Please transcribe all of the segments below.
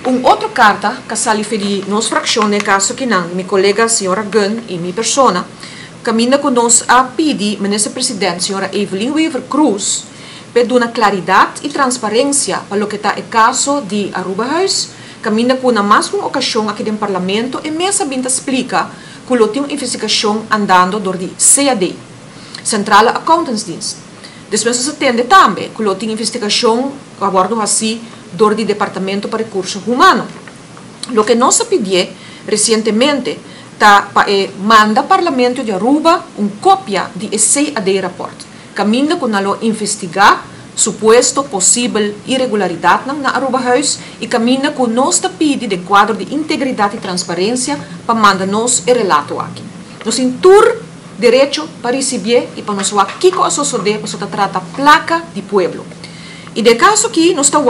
outra carta que sali de nossa fração, no caso que não, minha colega, a senhora Gunn, e minha persona, caminha conosco a pedir, ministra-presidente, a senhora Evelyn Weaver Cruz, para dar claridade e transparência para o que está o caso de Aruba House, caminha com mais uma ocasião aqui no Parlamento e mesmo bem explica que tem uma investigação andando do CAD, Central Accountants Dienst. Depois se atende também que tem investigação a bordo assim do Departamento para Recursos Humanos. O que nós pedimos recentemente manda ao Parlamento de Aruba uma cópia de CAD rapport. Caminha com nós investigar suposto possível irregularidade na Aruba House e caminha com nós pedir de quadro de integridade e transparência para mandar nos o relato aqui. Nós temos direito para receber e para nós ver o que a sociedade para tratar a placa de pueblo. E de caso que nós estamos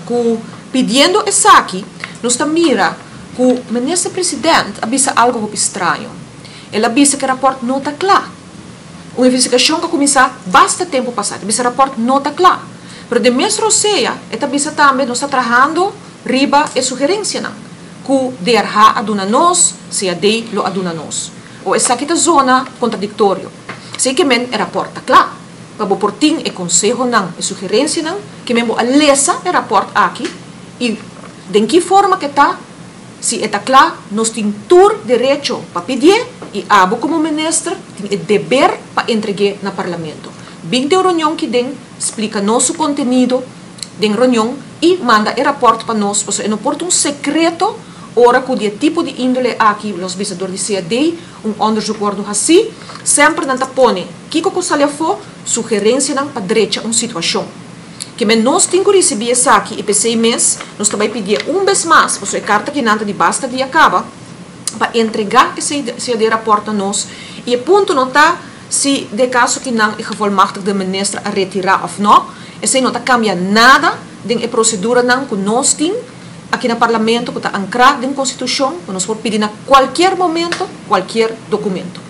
pedindo isso aqui, nós mira que o ministro-presidente avisa algo estranho. Ele avisa que o rapport não está claro. Uma investigação que começou bastante tempo passado, esse rapport não está claro. Mas de mesmo seja, ele avisa também nós estamos trabalhando riba e sugerência não, que DRH aduna nós, CAD lo aduna nós. Ou essa aqui é zona contraditória. Sei que o rapport está claro. Para o portinho e conselho não, e sugerência não, que mesmo a lesa o rapport aqui e de que forma que está. Se está claro, nós temos todo direito para pedir e abo como ministro tem o dever para entregar no Parlamento. Bem de reunião que tem, explica nosso conteúdo da reunião e manda o rapport para nós, porque não pode um secreto, ora que o tipo de índole aqui, os visadores de CAD, onderzoek assim, sempre não põe, que você for, sugerência para direito uma situação. Que nós temos que receber isso aqui e por 6 meses, nós também pedir vez mais, porque a carta que não de basta de acaba, para entregar esse rapport a nós. E o ponto não está se de caso que não é gevolmachtigd de ministro a retirar ou não, esse não está cambia nada da procedura não que nós temos aqui no Parlamento, que está ancrado na Constituição, que nós podemos pedir a qualquer momento, qualquer documento.